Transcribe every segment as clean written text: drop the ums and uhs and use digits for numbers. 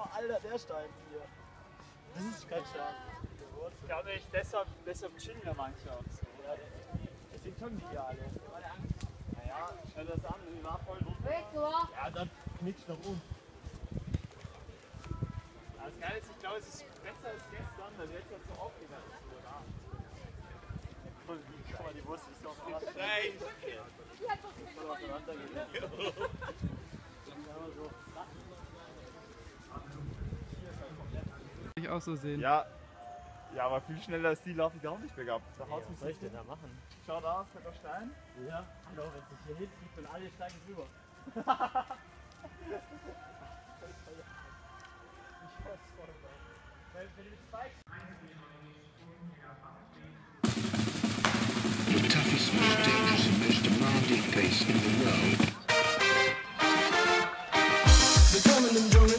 Boah, Alter, der Stein hier. Das ist kein Stein. Ich glaube nicht, deshalb chillen wir manche auch so. Ja, deswegen können die hier alle. Naja, schau das an, die war voll runter. Ja, dann knickst du nach unten. Das Geile ist, ich glaube, es ist besser als gestern, weil jetzt hat es so aufgegangen ist. Guck mal, die Wurst ist noch krass. Nein! Voll auseinandergegangen. Ich auch so sehen. Ja, aber viel schneller als die laufe ich auch nicht bergab. Da haut Was soll ich denn da machen? Schau da, fetter Stein. Ja, hallo, wenn es sich hier hinfliegt und alle steigen drüber. The toughest, most dangerous and most demanding place in the world. Willkommen im Dschungel.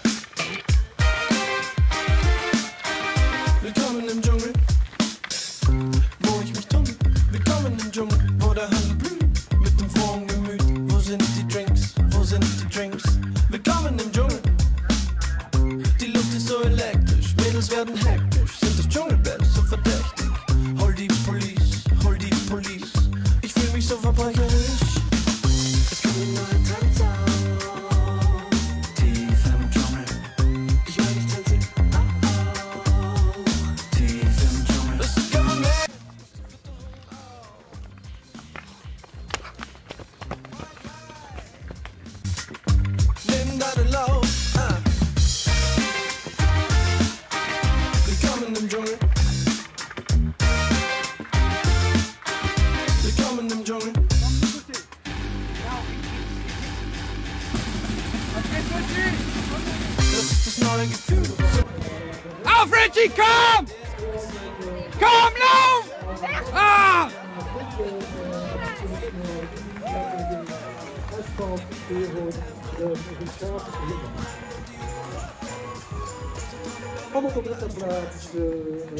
Willkommen im Dschungel, wo ich mich tummel. Willkommen im Dschungel, wo der Handel blüht. Mit dem frohen Gemüt, wo sind die Drinks? Wo sind die Drinks? Willkommen im Dschungel. Die Luft ist so elektrisch, Mädels werden hektisch. Sind das Dschungelbett so verdächtig? Hol die Police, hol die Police. Ich fühl mich so verbrecherisch. Es kommen neue Trends auf. Tief im Dschungel. Ich mein, ich tanze. Tief im Dschungel. Das kann man nicht. Nimm deinen Lauf. Willkommen im Dschungel. Willkommen im Dschungel. Das ist das neue Gefühl. Auf, Richie, komm! Komm, lauf! Ah! Como completar